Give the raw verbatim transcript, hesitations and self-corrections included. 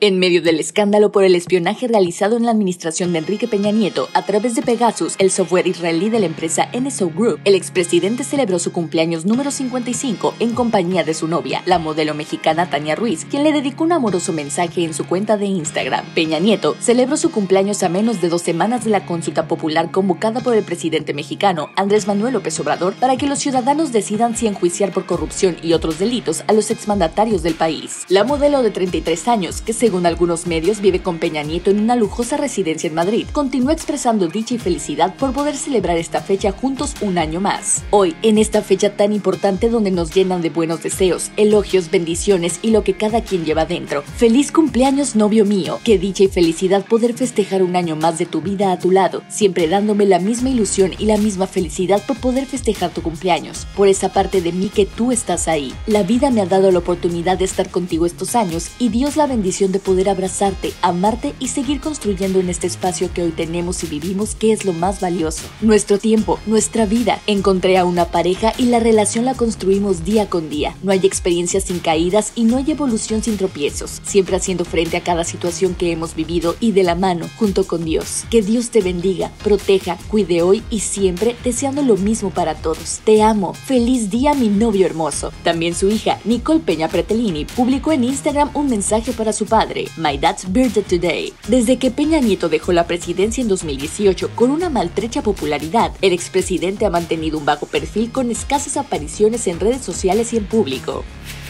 En medio del escándalo por el espionaje realizado en la administración de Enrique Peña Nieto a través de Pegasus, el software israelí de la empresa N S O Group, el expresidente celebró su cumpleaños número cincuenta y cinco en compañía de su novia, la modelo mexicana Tania Ruiz, quien le dedicó un amoroso mensaje en su cuenta de Instagram. Peña Nieto celebró su cumpleaños a menos de dos semanas de la consulta popular convocada por el presidente mexicano Andrés Manuel López Obrador para que los ciudadanos decidan si enjuiciar por corrupción y otros delitos a los exmandatarios del país. La modelo de treinta y tres años, que según Según algunos medios, vive con Peña Nieto en una lujosa residencia en Madrid, continúa expresando dicha y felicidad por poder celebrar esta fecha juntos un año más. Hoy, en esta fecha tan importante donde nos llenan de buenos deseos, elogios, bendiciones y lo que cada quien lleva dentro. ¡Feliz cumpleaños, novio mío! Qué dicha y felicidad poder festejar un año más de tu vida a tu lado, siempre dándome la misma ilusión y la misma felicidad por poder festejar tu cumpleaños, por esa parte de mí que tú estás ahí. La vida me ha dado la oportunidad de estar contigo estos años y Dios la bendición de poder abrazarte, amarte y seguir construyendo en este espacio que hoy tenemos y vivimos, que es lo más valioso. Nuestro tiempo, nuestra vida. Encontré a una pareja y la relación la construimos día con día. No hay experiencia sin caídas y no hay evolución sin tropiezos. Siempre haciendo frente a cada situación que hemos vivido y de la mano, junto con Dios. Que Dios te bendiga, proteja, cuide hoy y siempre, deseando lo mismo para todos. Te amo. Feliz día, mi novio hermoso. También su hija, Nicole Peña Pretelini, publicó en Instagram un mensaje para su padre. My dad's birthday today. Desde que Peña Nieto dejó la presidencia en dos mil dieciocho con una maltrecha popularidad, el expresidente ha mantenido un bajo perfil con escasas apariciones en redes sociales y en público.